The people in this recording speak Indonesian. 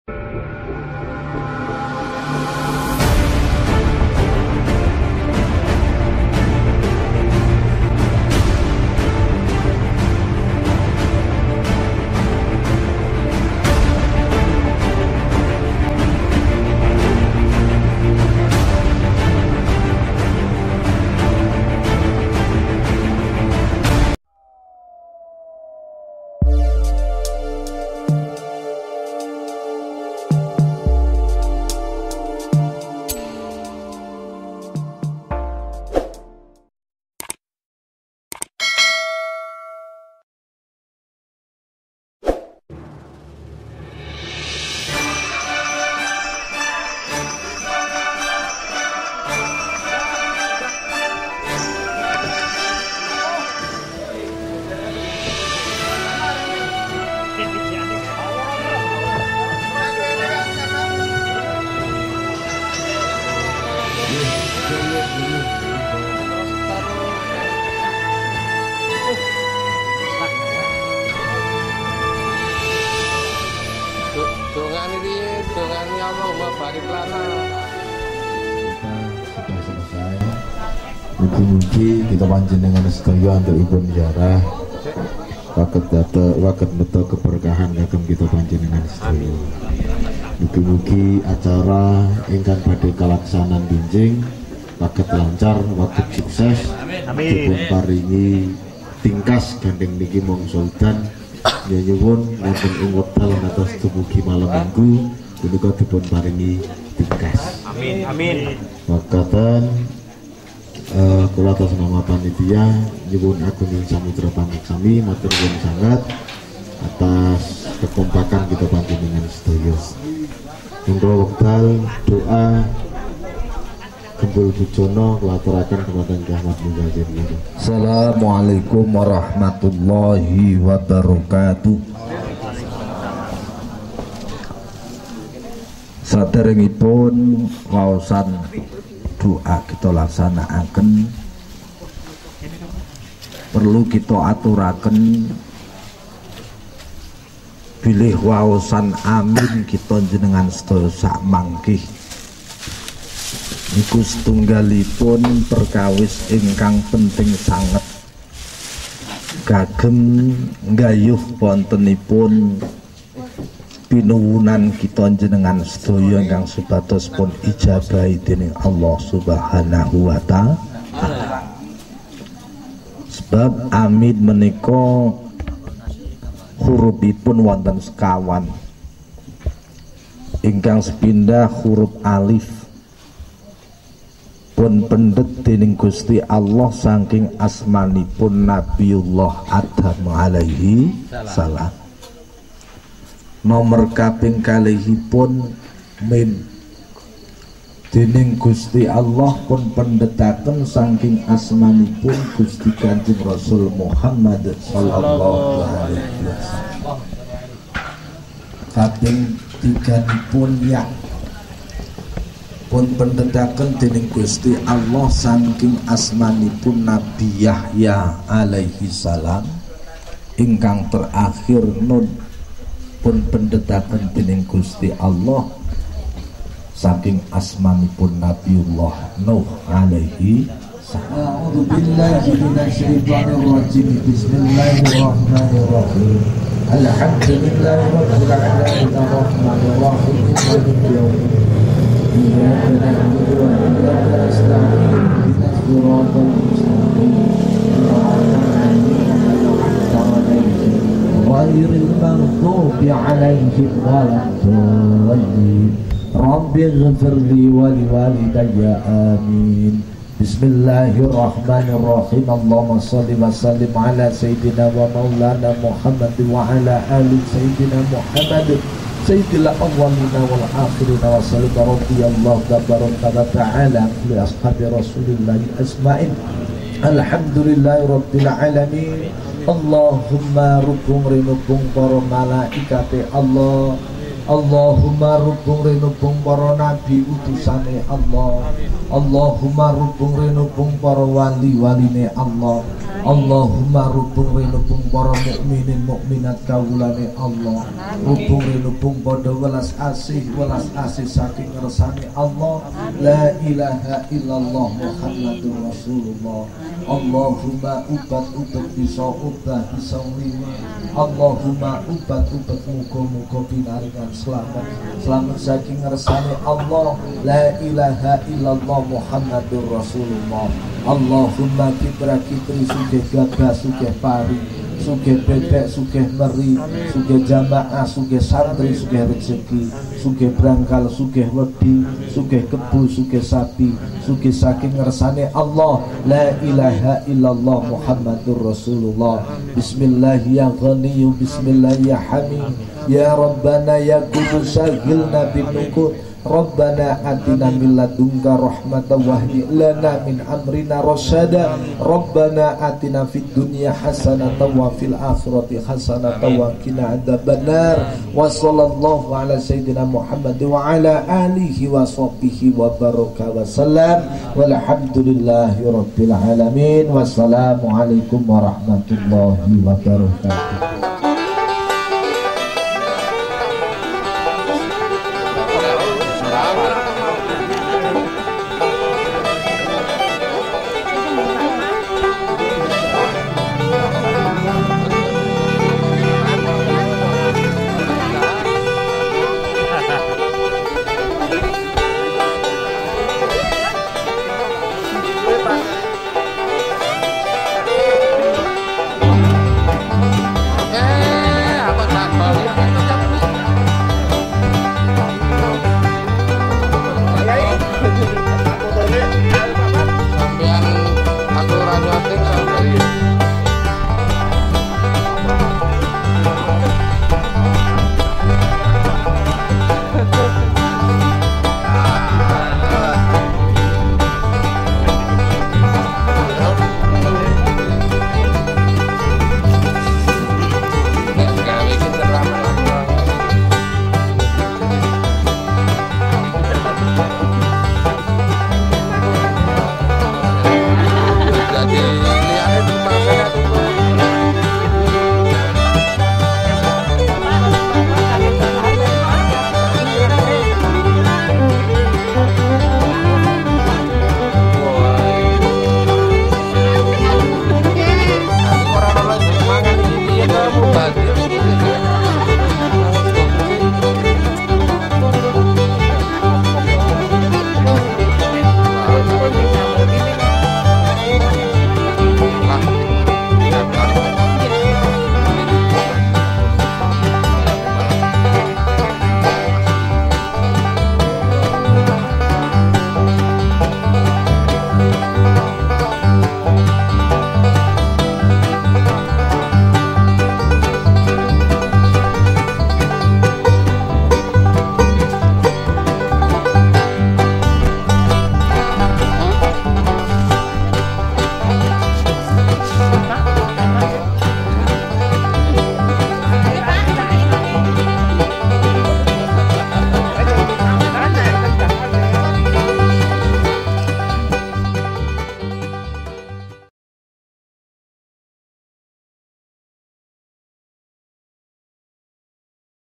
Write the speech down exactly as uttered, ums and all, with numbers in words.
Mugi-mugi kita panjenengan sedaya untuk ipun ziarah waket data waket beto keberkahan kagem kita panjenengan sedaya. Mugi-mugi acara ingkang badhe kalaksanan binjing waket lancar, waket sukses. Dipun paringi tingkas gandeng niki mongso udan nyuwun wonten ing wekdal ngantos dumugi malam minggu punika dipun paringi tingkas. Amin amin. Wakaten Uh, kula atas nama panitia nyuwun agung samudra pamiksami matur nuwun sangat atas kekompakan kita panjenengan sedaya. Monggo wekdal doa gembul bujono kulaturaken kepada Ahmad Muzazir. Assalamualaikum warahmatullahi wabarakatuh. Saderengipun waosan doa kita laksanakan, perlu kita aturaken bilih waosan amin kita jenengan sedaya sak mangkih niku setunggalipun perkawis ingkang penting sanget kagem nggayuh wontenipun pinuwunan kita jenengan sedaya ingkang supados pun ijabahi dening Allah Subhanahu wa ta'ala. Sebab amin menika hurufipun wonten sekawan ingkang sepindah huruf alif pun pendet dening Gusti Allah saking asmanipun Nabiullah Adam alaihi salam. Nomor kaping kalihipun mim dening Gusti Allah pun pendetaken saking asmanipun Gusti Kanjeng Rasul Muhammad sallallahu alaihi wasallam. Kaping tiganipun ya pun pendetaken dening Gusti Allah saking asmanipun Nabi Yahya alaihi salam. Ingkang terakhir nun pun pendetaken dening Gusti Allah saking asmanipun Nabiullah Nuh alaihi salam. A'udzu billahi minasyaitonir rajim. Bismillahirrahmanirrahim. Alhamdulillahirabbil alamin arrahmanir rahim maliki yaumiddin. Iyyaka na'budu wa iyyaka nasta'in. Ihdinas siratal mustaqim. ghairil maghdubi alaihim waladdallin. Rabbighfirli wa liwalidayya amin. Bismillahirrahmanirrahim. Allahumma shalli wa sallim ala sayyidina wa maulana Muhammad wa ala ali sayyidina Muhammad sayyidil awwalina wal akhirina wa sallim radhiyallahu tabaraka wa ta'ala li ashabi rasulillahi asma'in. Alhamdulillahi rabbil alamin. Allahumma rubung rinubung para malaikate Allah. Allahumma rubung rinubung para nabi utusane Allah. Allahumma rubung rinubung para wali-waline Allah. Allahumma rubung rinubung para mukminin mukminat kawulane Allah, rubung rinubung padha welas asih welas asih saking ngersane Allah. La ilaha illallah Muhammadur Rasulullah. Allahumma ubat ubat bisa ubah bisa lima. Allahumma ubat ubat muga-muga pinaringan selamat selamat saking ngersane Allah. La ilaha illallah Muhammadur Rasulullah. Allahumma kibra kibri sugih gagah sugih pari sugih bebek sugih meri sugih jamaah sugih santri sugih rezeki sugih brangkal sugih wedi sugih kebu sugih sapi sugih saking ngersane Allah. La ilaha illallah Muhammadur Rasulullah. Bismillah ya ghaniyu bismillah ya hamid ya rabbana ya kudus sahilna binukut. Rabbana atina min ladunka rahmatan wa hayyi lana min amrina rasyada. Rabbana atina fid dunya hasanatan wa fil akhirati hasanatan wa qina adzabannar. Wa sallallahu ala sayyidina Muhammad wa ala alihi wa sahbihi wa baraka wa sallam. Walhamdulillahi rabbil alamin. Wassalamu alaikum warahmatullahi wabarakatuh. Eh, aku tak boleh.